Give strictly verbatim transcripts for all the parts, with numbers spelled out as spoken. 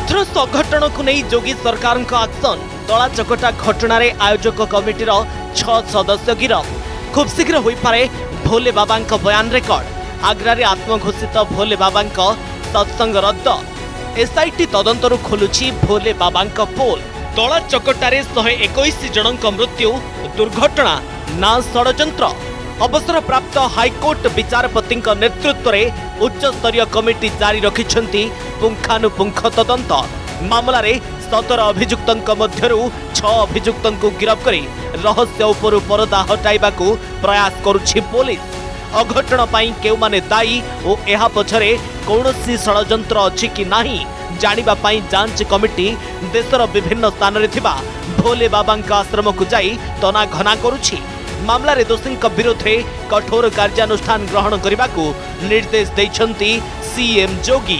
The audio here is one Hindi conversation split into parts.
हाथरस अघटन को नहीं जोगी सरकार एक्शन दला चकटा घटन आयोजक कमिटीर छह सदस्य गिरफ। खूब शीघ्र हो पारे भोले बाबा बयान रेकर्ड। आग्रारे आत्मघोषित भोले बाबा सत्संग रद्द। एसआईटी तदंतरु खोलुछि भोले बाबा पोल। दला चकटारे शहे इक्कीस जनक मृत्यु दुर्घटना ना षड्यंत्र। अवसर प्राप्त हाईकोर्ट विचारपति नेतृत्व में उच्च स्तरीय कमिटी जारी रखिछंती पुंखानुपुंख तदंत। मामला रे सतर अभियुक्तों मध्यरु छह अभियुक्तों को गिरफ्त करी रहस्य उपरु परदा हटाइबाकू प्रयास करुछि पुलिस। अघटन पाई केउ माने दायी और एहा पछरे कौनसी षड्यंत्र अछि कि नाही जानिबा पाई जांच कमिटी देशर विभिन्न स्थान रे थिबा भोले बाबा आश्रम को जाई तना घना करुछि। मामला रे दोषी विरोध में कठोर कार्यानुष्ठान ग्रहण करने को निर्देश देइछंती सीएम जोगी।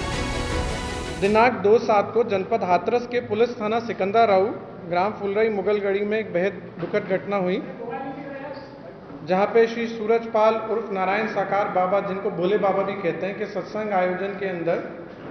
दिनांक दो सात को जनपद हाथरस के पुलिस थाना सिकंदराऊ ग्राम फुलरई मुगलगढ़ी में एक बेहद दुखद घटना हुई, जहां पे श्री सूरजपाल उर्फ नारायण साकार बाबा, जिनको भोले बाबा भी कहते हैं, के सत्संग आयोजन के अंदर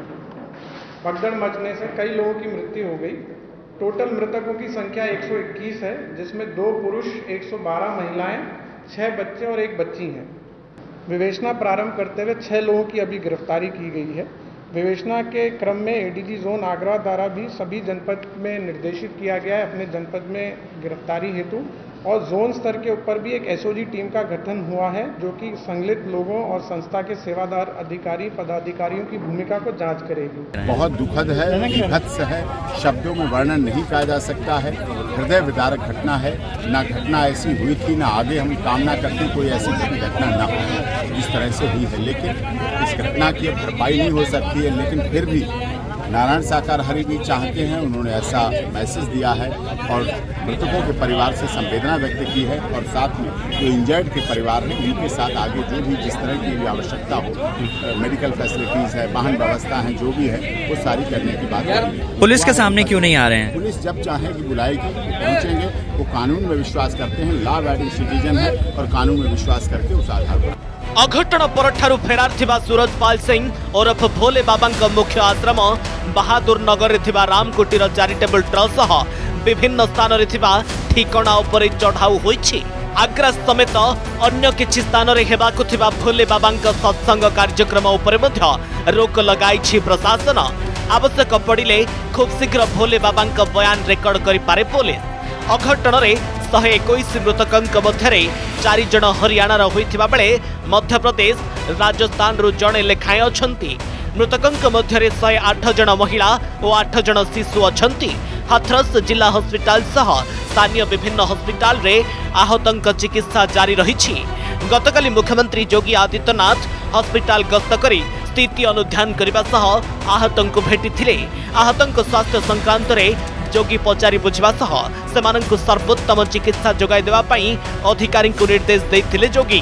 भगदड़ मचने से कई लोगों की मृत्यु हो गई। टोटल मृतकों की संख्या एक सौ इक्कीस है, जिसमें दो पुरुष, एक सौ बारह महिलाएं, छह बच्चे और एक बच्ची हैं। विवेचना प्रारंभ करते हुए छह लोगों की अभी गिरफ्तारी की गई है। विवेचना के क्रम में एडीजी जोन आगरा द्वारा भी सभी जनपद में निर्देशित किया गया है अपने जनपद में गिरफ्तारी हेतु, और जोन स्तर के ऊपर भी एक एसओजी टीम का गठन हुआ है, जो कि संलिप्त लोगों और संस्था के सेवादार अधिकारी पदाधिकारियों की भूमिका को जांच करेगी। बहुत दुखद है, विभत्स है, शब्दों में वर्णन नहीं किया जा सकता है। हृदय विदारक घटना है। ना घटना ऐसी हुई थी, ना आगे हम कामना करते कोई ऐसी घटना ना हो जिस तरह से हुई है, लेकिन इस घटना की भरपाई नहीं हो सकती है। लेकिन फिर भी नारायण साकार हरि भी चाहते हैं, उन्होंने ऐसा मैसेज दिया है और मृतकों के परिवार से संवेदना व्यक्त की है, और साथ में जो इंजर्ड के परिवार हैं उनके साथ आगे जो भी जिस तरह की भी आवश्यकता हो, मेडिकल फैसिलिटीज़ है, वाहन व्यवस्था है, जो भी है वो सारी करने की बात है। पुलिस के सामने क्यों नहीं आ रहे हैं? पुलिस जब चाहेगी बुलाएगी, पहुँचेंगे। वो कानून में विश्वास करते हैं, लॉ अबाइडिंग सिटीजन है और कानून में विश्वास करके उस आधार पर। अघटन पर फेरार थिबा सूरजपाल सिंह ओरफ भोले बाबा मुख्य आश्रम बहादुर नगर थिबा रामकुटीर चैरिटेबल ट्रस्ट सह विभिन्न स्थान रे थिबा ठिकाना उपरे चढ़ाऊ होईछि। आग्रा समेत अन्य किछि स्थान रे हेबाकु थिबा भोले बाबा सत्संग कार्यक्रम उपरे मध्य रोक लगाइछि प्रशासन। आवश्यक पड़िले खूब शीघ्र भोले बाबा बयान रेकर्ड करि पारे पुलिस। अघटन रे शहे इक्कीस मृतकों मध्य चार जन हरियाणार होइथिबा बेले मध्य प्रदेश राजस्थान रु जणे लेखाएं अछंती। मृतकों मध्य शहे आठ जन महिला और आठ जन शिशु अछंती। हाथरस जिला हस्पिटाल सह स्थानीय विभिन्न हस्पिटाल रे आहतों चिकित्सा जारी रही। गतकाली मुख्यमंत्री योगी आदित्यनाथ हस्पिटाल गस्त करी स्थिति अनुध्यान करने सह आहतों को भेटी। आहतों स्वास्थ्य संक्रांत रे जोगी पचारि बुझा सह सेमानंकु सर्वोत्तम चिकित्सा जोगाई देवा पई अधिकारी को निर्देश देथिले जोगी।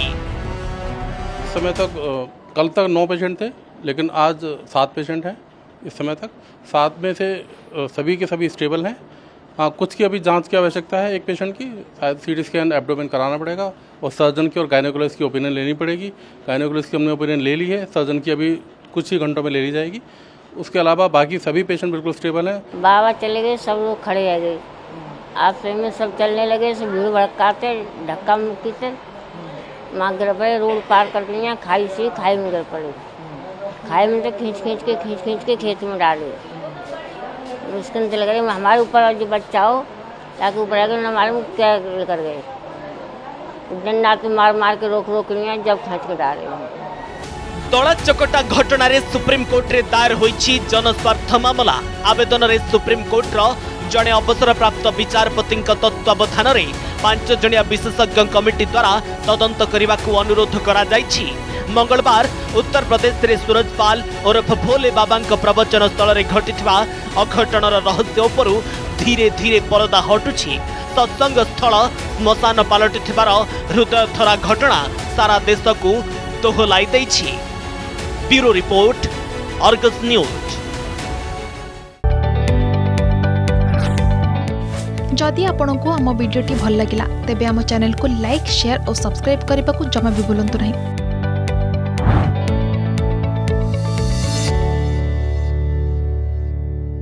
इस समय तक कल तक नौ पेशेंट थे, लेकिन आज सात पेशेंट हैं। इस समय तक सात में से सभी के सभी स्टेबल हैं। हाँ, कुछ की अभी जांच की आवश्यकता है। एक पेशेंट की शायद सीटी स्कैन एब्डोमेन कराना पड़ेगा और सर्जन की और गायनेकोलॉजिस्ट की ओपिनियन लेनी पड़ेगी। गायनेकोलॉजिस्ट की हमने ओपिनियन ले ली है, सर्जन की अभी कुछ ही घंटों में ले ली जाएगी। उसके अलावा बाकी सभी पेशेंट बिल्कुल स्टेबल हैं। बाबा चले गए, सब लोग खड़े रह गए। आश्रम में सब चलने लगे, सब भीड़ भड़काते, धक्का मुक्की से माँ गिर पड़े। रोड पार कर लिया, खाई से खाई में गिर पड़े। खाई में तो खींच खींच के खींच खींच के खेत में डाले। उसके अंदर लग रहे हमारे ऊपर जो बच्चा हो, ताकि ऊपर आगे न मालूम क्या कर गए। दिन रात मार मार के रोक रोक लिया, जब खींच के डाले। दला चकटा घटन रे सुप्रीम कोर्ट रे दायर होईछि जनस्वार्थ मामला। आवेदन रे सुप्रीम कोर्ट रो जणे अवसर प्राप्त विचारपति तत्वावधान रे पांच जणिया विशेषज्ञ कमिटी द्वारा तदंत करने को अनुरोध करा जाइछि। मंगलवार उत्तर प्रदेश रे सूरजपाल ओरफ भोले बाबा प्रवचन स्थल रे घटिथिबा अघटनर रहस्य उपरु धीरे धीरे परदा हटुछि। सत्संग स्थल श्मशान पलटिथिबार हृदयथरा घटना सारा देश को दोहलाई दैछि। Bureau report, Argus news. जदि आपंक आम भिडी भल लगा तेब आम चैनल को लाइक, शेयर और सब्सक्राइब करने को जमा भी भूलु नहीं।